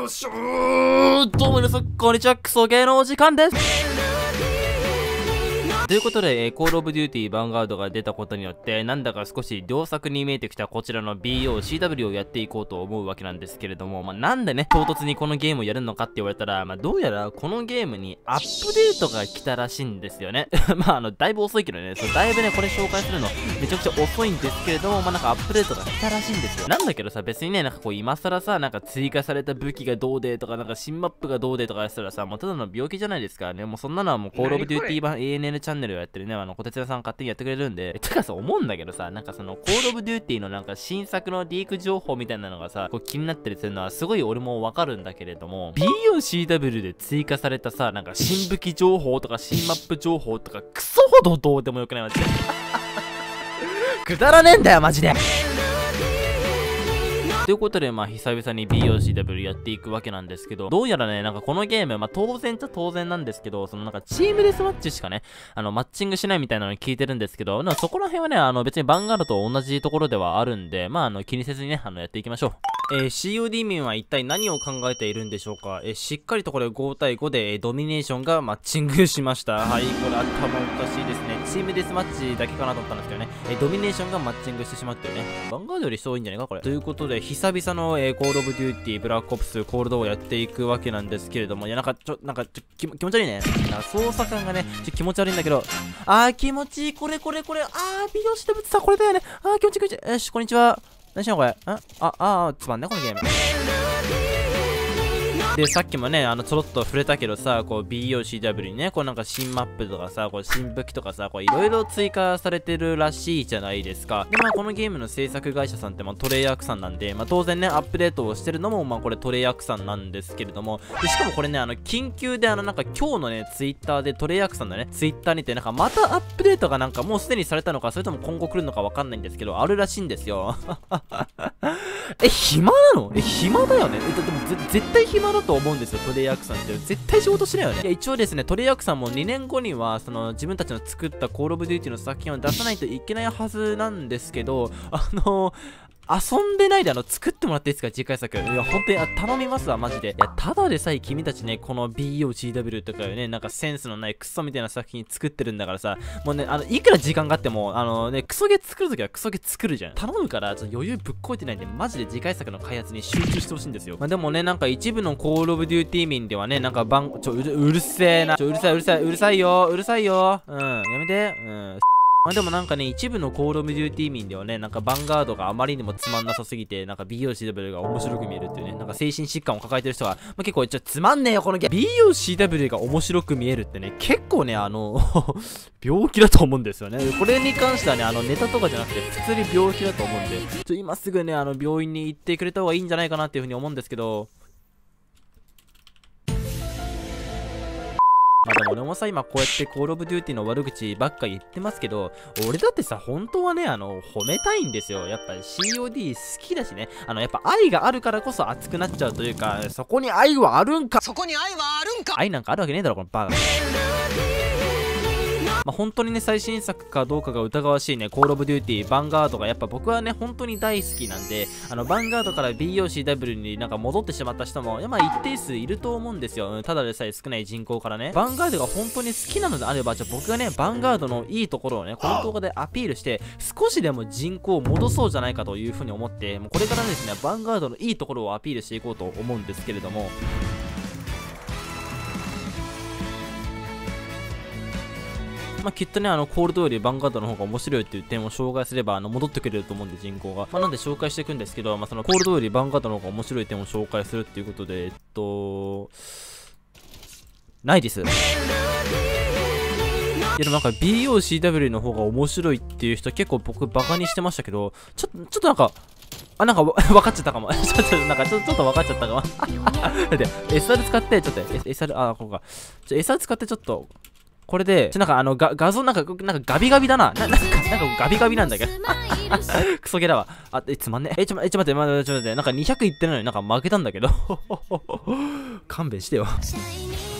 よしょー、どうも皆さん、こんにちは。クソゲーのお時間です。ということで、コールオブデューティーヴァンガードが出たことによって、なんだか少し良作に見えてきたこちらの BOCW をやっていこうと思うわけなんですけれども、なんでね、唐突にこのゲームをやるのかって言われたら、どうやらこのゲームにアップデートが来たらしいんですよね。だいぶ遅いけどね、だいぶね、これ紹介するのめちゃくちゃ遅いんですけれども、なんかアップデートが来たらしいんですよ。なんだけどさ、別にね、なんかこう今更さ、なんか追加された武器がどうでとか、なんか新マップがどうでとかやったらさ、もうただの病気じゃないですからね。もうそんなのはもうコールオブデューティー版 ANN チャンネルをやってるね、小鉄屋さん勝手にやってくれるんで、てかさ、思うんだけどさ、なんかその、コールオブデューティーのなんか新作のリーク情報みたいなのがさ、こう気になったりするのはすごい俺もわかるんだけれども、BOCW で追加されたさ、なんか新武器情報とか新マップ情報とか、クソほどどうでもよくないマジで。くだらねえんだよ、マジで。ということで、久々に BOCW やっていくわけなんですけど、どうやらね、なんかこのゲーム、当然っちゃ当然なんですけど、なんかチームデスマッチしかね、マッチングしないみたいなのに聞いてるんですけど、そこら辺はね、別にヴァンガードと同じところではあるんで、気にせずにね、やっていきましょう。COD 民は一体何を考えているんでしょうか。しっかりとこれ5対5で、ドミネーションがマッチングしました。はい、これ頭おかしいですね。チームデスマッチだけかなと思ったんですけどね、ドミネーションがマッチングしてしまってるね。ヴァンガードより人多いんじゃないかこれ。ということで、久々の、コールオブデューティー、ブラックオプス、コールドをやっていくわけなんですけれども、いや、気持ち悪いね。操作感がね、気持ち悪いんだけど、気持ちいい。これ。美容師でぶつさ、これだよね。気持ちいい。よし、こんにちは。何しようこれ。つまんねこのゲーム。で、さっきもね、ちょろっと触れたけどさ、こう、BOCW にね、こうなんか新マップとかさ、こう新武器とかさ、こういろいろ追加されてるらしいじゃないですか。で、このゲームの制作会社さんってトレイヤークさんなんで、当然ね、アップデートをしてるのも、これトレイヤークさんなんですけれども、で、しかもこれね、緊急でなんか今日のね、ツイッターでトレイヤークさんのね、ツイッターにて、なんかまたアップデートがなんかもうすでにされたのか、それとも今後来るのかわかんないんですけど、あるらしいんですよ。暇なの？暇だよね。でも絶対暇だと思うんですよ、トレイヤークさんって。絶対仕事しないよね。いや、一応ですね、トレイヤークさんも2年後には、自分たちの作ったコールオブデューティーの作品を出さないといけないはずなんですけど、遊んでないで作ってもらっていいですか、次回作。いや、本当に、頼みますわ、マジで。いや、ただでさえ君たちね、この BOCW とかよね、なんかセンスのないクソみたいな作品作ってるんだからさ、もうね、いくら時間があっても、クソゲー作るときはクソゲー作るじゃん。頼むから、ちょっと余裕ぶっこいてないんで、マジで次回作の開発に集中してほしいんですよ。でもね、なんか一部のコールオブデューティー民ではね、なんかうるせえな。うるさいよ。やめて。でもなんかね、一部のコールオブデューティー民ではね、なんかヴァンガードがあまりにもつまんなさすぎて、なんか BOCW が面白く見えるっていうね、なんか精神疾患を抱えてる人が、結構つまんねえよ、このゲーム。BOCW が面白く見えるってね、結構ね、病気だと思うんですよね。これに関してはね、ネタとかじゃなくて、普通に病気だと思うんで、今すぐね、病院に行ってくれた方がいいんじゃないかなっていうふうに思うんですけど、でも俺もさ、今こうやってコールオブデューティーの悪口ばっか言ってますけど、俺だってさ、本当はね、褒めたいんですよ。やっぱ COD 好きだしね。やっぱ愛があるからこそ熱くなっちゃうというか、そこに愛はあるんか愛なんかあるわけねえだろ、このバカ。本当にね、最新作かどうかが疑わしいね、コールオブデューティー、ヴァンガードがやっぱ僕はね、本当に大好きなんで、ヴァンガードから BOCW になんか戻ってしまった人も、一定数いると思うんですよ。ただでさえ少ない人口からね。ヴァンガードが本当に好きなのであれば、じゃあ僕がね、ヴァンガードのいいところをね、この動画でアピールして、少しでも人口を戻そうじゃないかというふうに思って、もうこれからですね、ヴァンガードのいいところをアピールしていこうと思うんですけれども、きっとね、コールドよりヴァンガードの方が面白いっていう点を紹介すれば、戻ってくれると思うんで、人口が。なんで紹介していくんですけど、そのコールドよりヴァンガードの方が面白い点を紹介するっていうことで、ないです。いや、でもなんか BOCW の方が面白いっていう人結構僕バカにしてましたけど、ちょっとなんか、なんか分かっちゃったかも。ちょっと分かっちゃったかも。だって、SR 使って、ちょっと、SR、ここか。SR 使ってちょっと、これで、なんか画像なんかガビガビだな。なんかガビガビなんだけど。クソゲーだわ。つまんねえ。ちょっと待って。なんか200いってないのになんか負けたんだけど。勘弁してよ。